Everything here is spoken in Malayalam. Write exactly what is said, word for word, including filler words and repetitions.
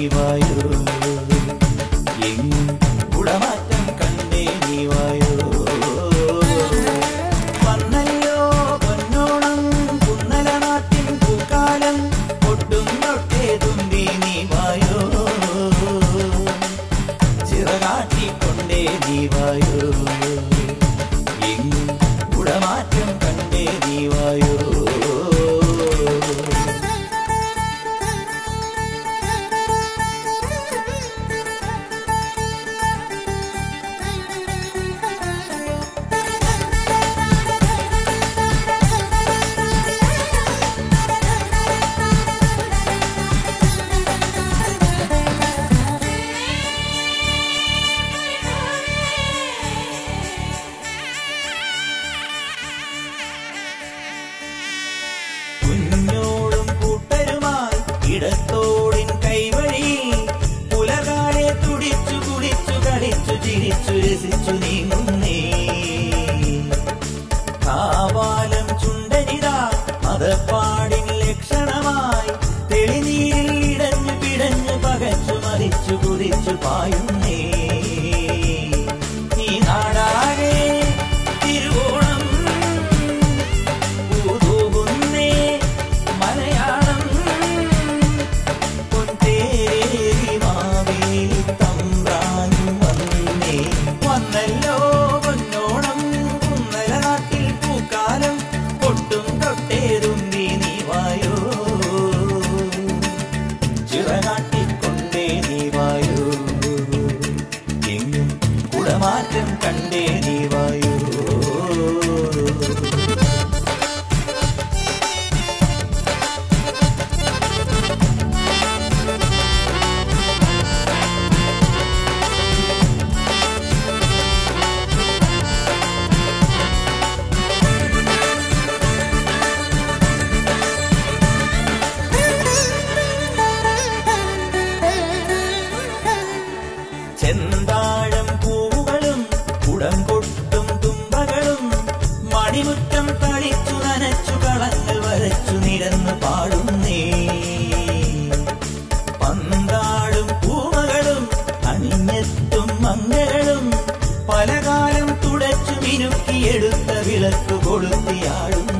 വായോ എങ്ങും കുടമാറ്റം കണ്ടേ നീ വായോ വന്നല്ലോ പൊന്നോണം കുന്നല നാട്ടിൻ പൂക്കാലം ഒട്ടും തൊട്ടേ തുമ്പി നീ വായോ ചിറകാട്ടിക്കൊണ്ടേ നീ വായോ എങ്ങും കുടമാറ്റം കണ്ടേ നീ വായോ ഇടത്തോടിൻ കൈവഴിയിൽ പുലകാലെ തുടിച്ചു കുടിച്ചു കളിച്ചു ചിരിച്ചു രസിച്ചു നീങ്ങുന്നേ കാവാലം ചുണ്ടനിതാ മതപ്പാടിൻ ലക്ഷണമായി തെളിനീരിൽ ഇടഞ്ഞു പിടഞ്ഞു പകച്ചു മരിച്ചു കുതിച്ചു പായുന്നേ ഈ നാടാകെ തിരുവോണം പൂതൂകുന്നേ മലയാളം വന്നല്ലോ പൊന്നോണം കുന്നല നാട്ടിൽ പൂക്കാലം ഒട്ടും തൊട്ടേറുമ്പി നീ വായോ ചിറകാട്ടിക്കൊണ്ടേ നീ വായോ എങ്ങും കുടമാറ്റം കണ്ടേ നീ വായോ ചെന്താഴം പൂവുകളും കുടം കൊട്ടും തുമ്പകളും മണിമുറ്റം തളിച്ചു നനച്ചു കളങ്ങൾ വരച്ചു നിരന്നു പാടുന്നേ പന്താടും പൂമകളും അണിഞ്ഞെത്തും മംഗളും പലകാലം തുടച്ചു മിനുക്കിയെടുത്ത വിളക്ക് കൊളുത്തിയാടും